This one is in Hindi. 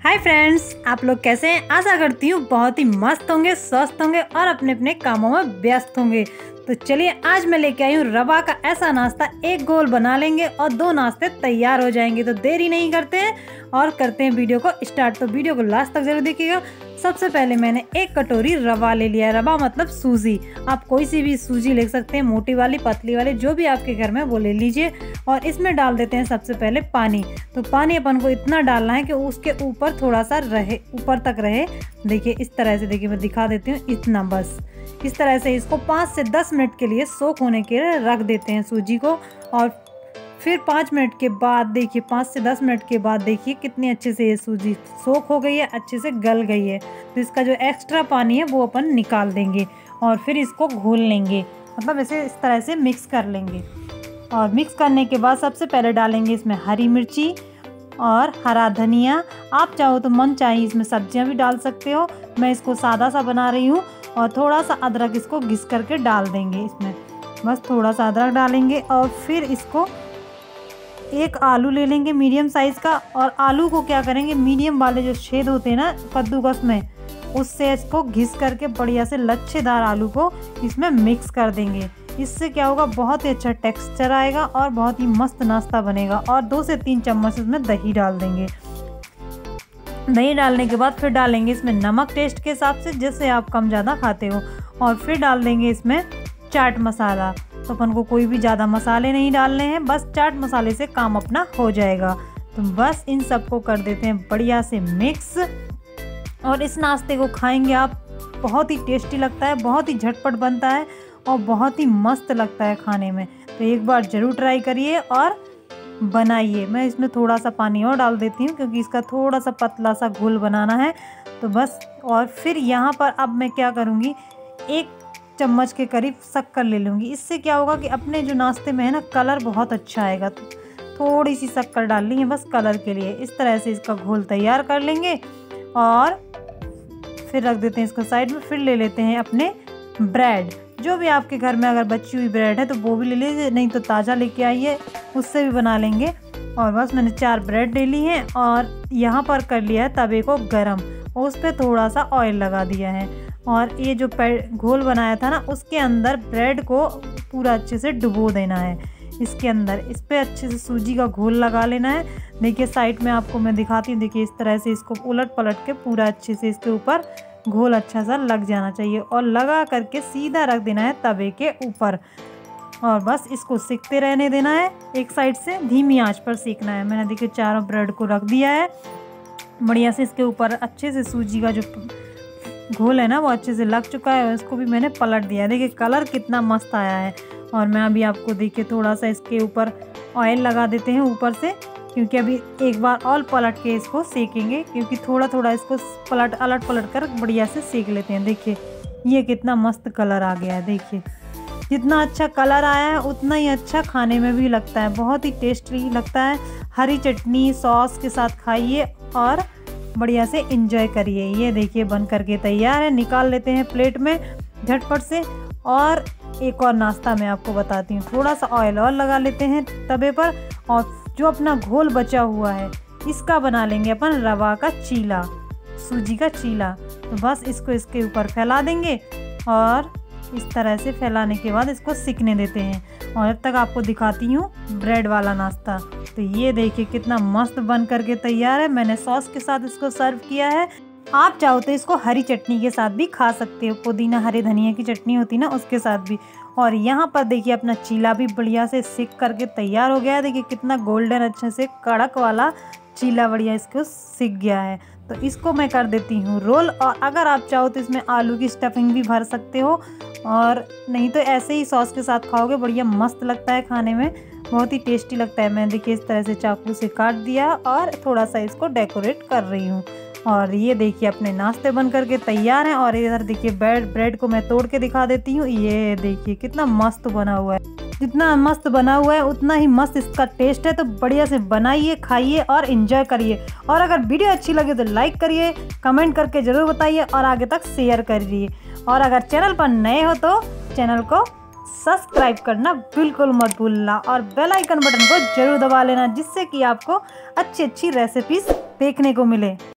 हाय फ्रेंड्स, आप लोग कैसे हैं। आशा करती हूँ बहुत ही मस्त होंगे, स्वस्थ होंगे और अपने अपने कामों में व्यस्त होंगे। तो चलिए आज मैं लेके आई हूँ रवा का ऐसा नाश्ता। एक गोल बना लेंगे और दो नाश्ते तैयार हो जाएंगे। तो देरी नहीं करते हैं और करते हैं वीडियो को स्टार्ट। तो वीडियो को लास्ट तक जरूर देखिएगा। सबसे पहले मैंने एक कटोरी रवा ले लिया है। रवा मतलब सूजी, आप कोई सी भी सूजी ले सकते हैं, मोटी वाली पतली वाली जो भी आपके घर में वो ले लीजिए। और इसमें डाल देते हैं सबसे पहले पानी। तो पानी अपन को इतना डालना है कि उसके ऊपर थोड़ा सा रहे, ऊपर तक रहे। देखिए इस तरह से, देखिए मैं दिखा देती हूँ, इतना बस। इस तरह से इसको 5 से 10 मिनट के लिए सोख होने के लिए रख देते हैं सूजी को। और फिर 5 मिनट के बाद देखिए, 5 से 10 मिनट के बाद देखिए कितनी अच्छे से ये सूजी सोख हो गई है, अच्छे से गल गई है। तो इसका जो एक्स्ट्रा पानी है वो अपन निकाल देंगे और फिर इसको घोल लेंगे, मतलब ऐसे इस तरह से मिक्स कर लेंगे। और मिक्स करने के बाद सबसे पहले डालेंगे इसमें हरी मिर्ची और हरा धनिया। आप चाहो तो मन चाहिए इसमें सब्जियां भी डाल सकते हो, मैं इसको सादा सा बना रही हूँ। और थोड़ा सा अदरक इसको घिस करके डाल देंगे इसमें, बस थोड़ा सा अदरक डालेंगे। और फिर इसको एक आलू ले लेंगे मीडियम साइज़ का। और आलू को क्या करेंगे, मीडियम वाले जो छेद होते हैं ना कद्दूकस में, उससे इसको घिस करके बढ़िया से लच्छेदार आलू को इसमें मिक्स कर देंगे। इससे क्या होगा, बहुत ही अच्छा टेक्सचर आएगा और बहुत ही मस्त नाश्ता बनेगा। और 2 से 3 चम्मच इसमें दही डाल देंगे। दही डालने के बाद फिर डालेंगे इसमें नमक टेस्ट के हिसाब से, जैसे आप कम ज़्यादा खाते हो। और फिर डाल देंगे इसमें चाट मसाला। तो अपन को कोई भी ज़्यादा मसाले नहीं डालने हैं, बस चाट मसाले से काम अपना हो जाएगा। तो बस इन सबको कर देते हैं बढ़िया से मिक्स। और इस नाश्ते को खाएंगे आप, बहुत ही टेस्टी लगता है, बहुत ही झटपट बनता है और बहुत ही मस्त लगता है खाने में। तो एक बार ज़रूर ट्राई करिए और बनाइए। मैं इसमें थोड़ा सा पानी और डाल देती हूँ क्योंकि इसका थोड़ा सा पतला सा घोल बनाना है। तो बस, और फिर यहाँ पर अब मैं क्या करूँगी, 1 चम्मच के करीब शक्कर ले लूँगी। इससे क्या होगा कि अपने जो नाश्ते में है ना, कलर बहुत अच्छा आएगा। तो थोड़ी सी शक्कर डालनी है बस कलर के लिए। इस तरह से इसका घोल तैयार कर लेंगे और फिर रख देते हैं इसको साइड में। फिर ले लेते हैं अपने ब्रेड, जो भी आपके घर में अगर बची हुई ब्रेड है तो वो भी ले लीजिए, नहीं तो ताज़ा लेके आइए, उससे भी बना लेंगे। और बस मैंने 4 ब्रेड ले ली हैं और यहाँ पर कर लिया है तवे को गरम और उस पर थोड़ा सा ऑयल लगा दिया है। और ये जो घोल बनाया था ना, उसके अंदर ब्रेड को पूरा अच्छे से डुबो देना है इसके अंदर। इस पर अच्छे से सूजी का घोल लगा लेना है। देखिए साइड में आपको मैं दिखाती हूँ, देखिए इस तरह से इसको उलट पलट के पूरा अच्छे से इसके ऊपर घोल अच्छा सा लग जाना चाहिए। और लगा करके सीधा रख देना है तवे के ऊपर और बस इसको सेकते रहने देना है। एक साइड से धीमी आंच पर सेकना है। मैंने देखिए चारों ब्रेड को रख दिया है बढ़िया से। इसके ऊपर अच्छे से सूजी का जो घोल है ना वो अच्छे से लग चुका है और इसको भी मैंने पलट दिया है। देखिए कलर कितना मस्त आया है। और मैं अभी आपको देखिए थोड़ा सा इसके ऊपर ऑयल लगा देते हैं ऊपर से, क्योंकि अभी एक बार और पलट के इसको सेकेंगे, क्योंकि थोड़ा थोड़ा इसको अलट पलट कर बढ़िया से सेक लेते हैं। देखिए ये कितना मस्त कलर आ गया है। देखिए जितना अच्छा कलर आया है उतना ही अच्छा खाने में भी लगता है, बहुत ही टेस्टी लगता है। हरी चटनी सॉस के साथ खाइए और बढ़िया से एंजॉय करिए। ये देखिए बन करके तैयार है, निकाल लेते हैं प्लेट में झटपट से। और एक और नाश्ता मैं आपको बताती हूँ, थोड़ा सा ऑयल और लगा लेते हैं तवे पर। और जो अपना घोल बचा हुआ है इसका बना लेंगे अपन रवा का चीला, सूजी का चीला। तो बस इसको इसके ऊपर फैला देंगे और इस तरह से फैलाने के बाद इसको सिकने देते हैं। और अब तक आपको दिखाती हूँ ब्रेड वाला नाश्ता। तो ये देखिए कितना मस्त बन करके तैयार है। मैंने सॉस के साथ इसको सर्व किया है। आप चाहो तो इसको हरी चटनी के साथ भी खा सकते हो, पुदीना हरे धनिया की चटनी होती है ना, उसके साथ भी। और यहाँ पर देखिए अपना चीला भी बढ़िया से सिक करके तैयार हो गया है। देखिए कितना गोल्डन अच्छे से कड़क वाला चीला बढ़िया इसको सिक गया है। तो इसको मैं कर देती हूँ रोल। और अगर आप चाहो तो इसमें आलू की स्टफिंग भी भर सकते हो, और नहीं तो ऐसे ही सॉस के साथ खाओगे, बढ़िया मस्त लगता है खाने में, बहुत ही टेस्टी लगता है। मैं देखिए इस तरह से चाकू से काट दिया और थोड़ा सा इसको डेकोरेट कर रही हूँ। और ये देखिए अपने नाश्ते बन करके तैयार हैं। और इधर देखिए ब्रेड को मैं तोड़ के दिखा देती हूँ। ये देखिए कितना मस्त बना हुआ है। जितना मस्त बना हुआ है उतना ही मस्त इसका टेस्ट है। तो बढ़िया से बनाइए, खाइए और एंजॉय करिए। और अगर वीडियो अच्छी लगे तो लाइक करिए, कमेंट करके ज़रूर बताइए और आगे तक शेयर करिए। और अगर चैनल पर नए हो तो चैनल को सब्सक्राइब करना बिल्कुल मत भूलना और बेल आइकन बटन को जरूर दबा लेना, जिससे कि आपको अच्छी अच्छी रेसिपीज देखने को मिले।